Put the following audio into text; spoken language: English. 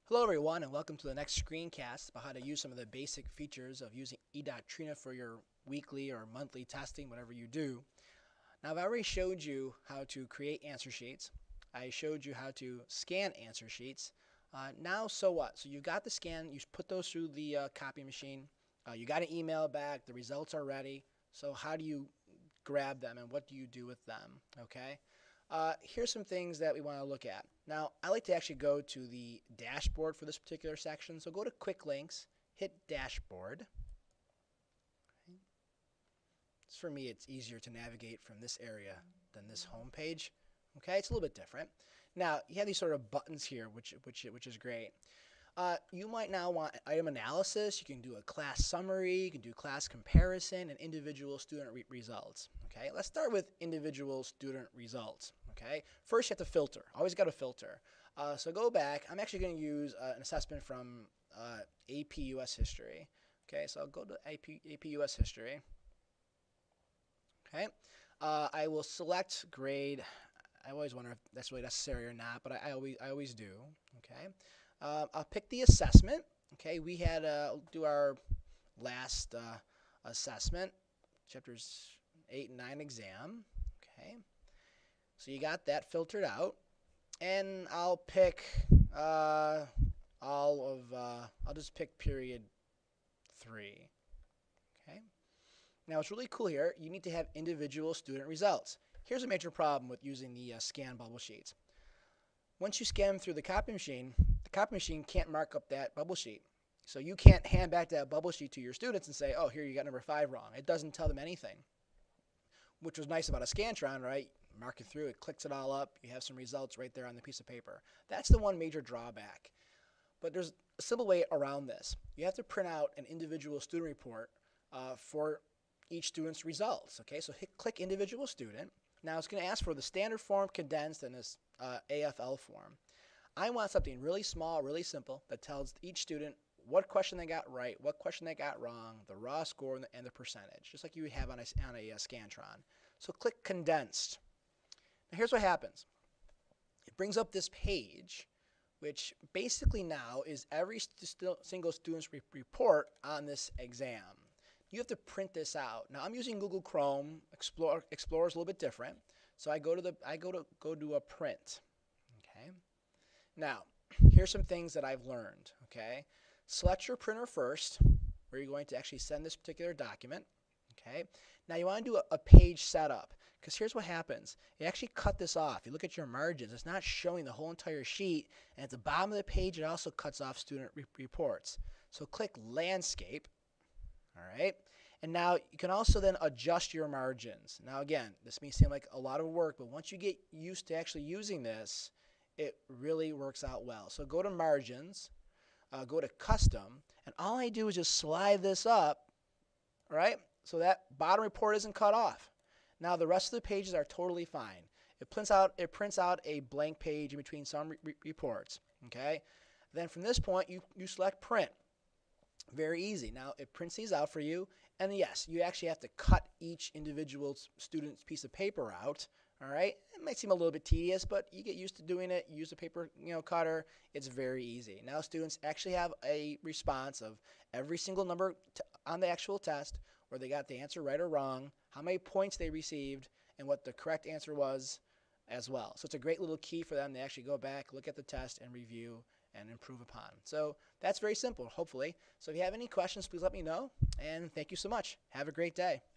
Hello everyone and welcome to the next screencast about how to use some of the basic features of using eDoctrina for your weekly or monthly testing, whatever you do. Now I've already showed you how to create answer sheets. I showed you how to scan answer sheets. Now so what? So you've got the scan, you put those through the copy machine, you got an email back, the results are ready. So how do you grab them and what do you do with them? Okay. Here's some things that we want to look at. Now, I like to actually go to the dashboard for this particular section. So go to Quick Links, hit Dashboard. For me, it's easier to navigate from this area than this home page. Okay, it's a little bit different. Now, you have these sort of buttons here, which is great. You might now want item analysis. You can do a class summary. You can do class comparison and individual student results. Okay, let's start with individual student results. Okay, first you have to filter. Always got to filter. So go back. I'm actually going to use an assessment from AP US History. Okay, so I'll go to AP US History. Okay, I will select grade. I always wonder if that's really necessary or not, but I always do. Okay. I'll pick the assessment. Okay, we had do our last assessment, chapters 8 and 9 exam. Okay, so you got that filtered out, and I'll pick I'll just pick period 3. Okay. Now what's really cool here, you need to have individual student results. Here's a major problem with using the scan bubble sheets. Once you scan them through the copy machine can't mark up that bubble sheet. So you can't hand back that bubble sheet to your students and say, oh, here you got number 5 wrong. It doesn't tell them anything, which was nice about a Scantron, right? Mark it through, it clicks it all up, you have some results right there on the piece of paper. That's the one major drawback. But there's a simple way around this. You have to print out an individual student report for each student's results. Okay, so click individual student. Now it's going to ask for the standard form, condensed, and this AFL form. I want something really small, really simple that tells each student what question they got right, what question they got wrong, the raw score, and the percentage, just like you would have on a Scantron. So click condensed. Now here's what happens. It brings up this page, which basically now is every single student's report on this exam. You have to print this out. Now I'm using Google Chrome. Explorer is a little bit different. So I go to a print. Okay. Now, here's some things that I've learned. Okay. Select your printer first, where you're going to actually send this particular document. Okay. Now you want to do a page setup, because here's what happens. You actually cut this off. You look at your margins. It's not showing the whole entire sheet, and at the bottom of the page, it also cuts off student reports. So click Landscape. All right. And now you can also then adjust your margins. Now again, this may seem like a lot of work, but once you get used to actually using this, it really works out well. So go to Margins, go to Custom, and all I do is just slide this up, all right, so that bottom report isn't cut off. Now the rest of the pages are totally fine. It prints out a blank page in between some reports. Okay. Then from this point, you select Print. Very easy. Now it prints these out for you, and yes, you actually have to cut each individual student's piece of paper out. All right, it might seem a little bit tedious, but you get used to doing it. You use a paper cutter. It's very easy. Now students actually have a response of every single number on the actual test, where they got the answer right or wrong, how many points they received, and what the correct answer was as well. So it's a great little key for them to actually go back, look at the test, and review and improve upon. So that's very simple, hopefully. So if you have any questions, please let me know. And thank you so much. Have a great day.